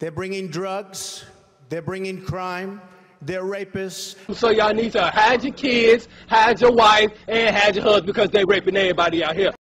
They're bringing drugs. They're bringing crime. They're rapists. So y'all need to hide your kids, hide your wife, and hide your husband because they raping everybody out here.